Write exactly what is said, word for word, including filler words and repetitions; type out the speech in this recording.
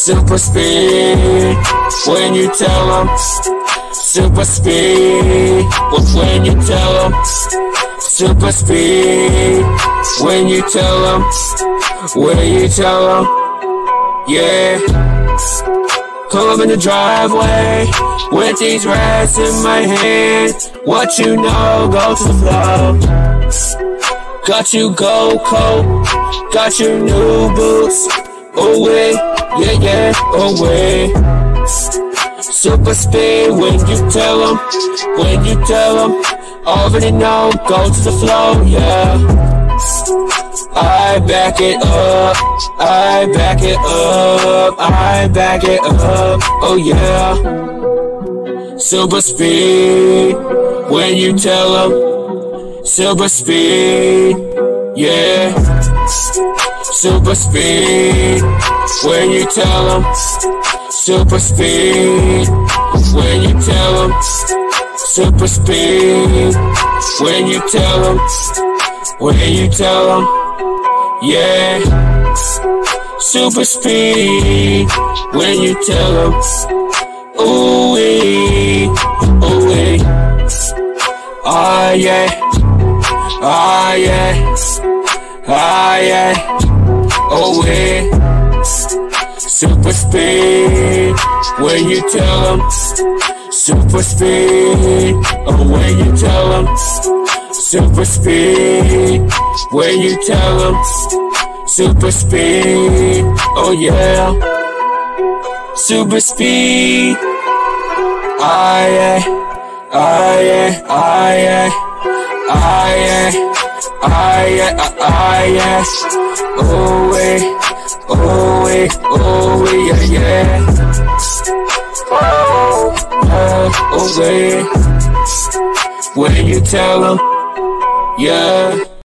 Super speed when you tell them. Super speed when you tell them. Super speed when you tell them. When you tell them, yeah. Pull up in the driveway with these rats in my hand. What you know, go to the floor. Got you gold coat, got your new boots. Oh wait, yeah, yeah, oh wait. Super speed when you tell them, when you tell them. Already know, go to the flow, yeah. I back it up, I back it up, I back it up, oh yeah. Super speed when you tell them. Super speed, yeah. Super speed when you tell them. Super speed when you tell them. Super speed when you tell them. When you tell them, yeah. Super speed when you tell them. Ooh wee, ooh wee. Ah yeah, ah yeah, ah yeah. Oh wee. Super speed when you tell them. Super speed, oh when you tell them. Super speed when you tell them. Super speed, oh yeah. Super speed, ah yeah, ah yeah, ah yeah, ah yeah, ah yeah, ah yeah. Oh wait, oh wait, oh wait, yeah yeah. Oh, oh, oh wait, when you tell them, yeah.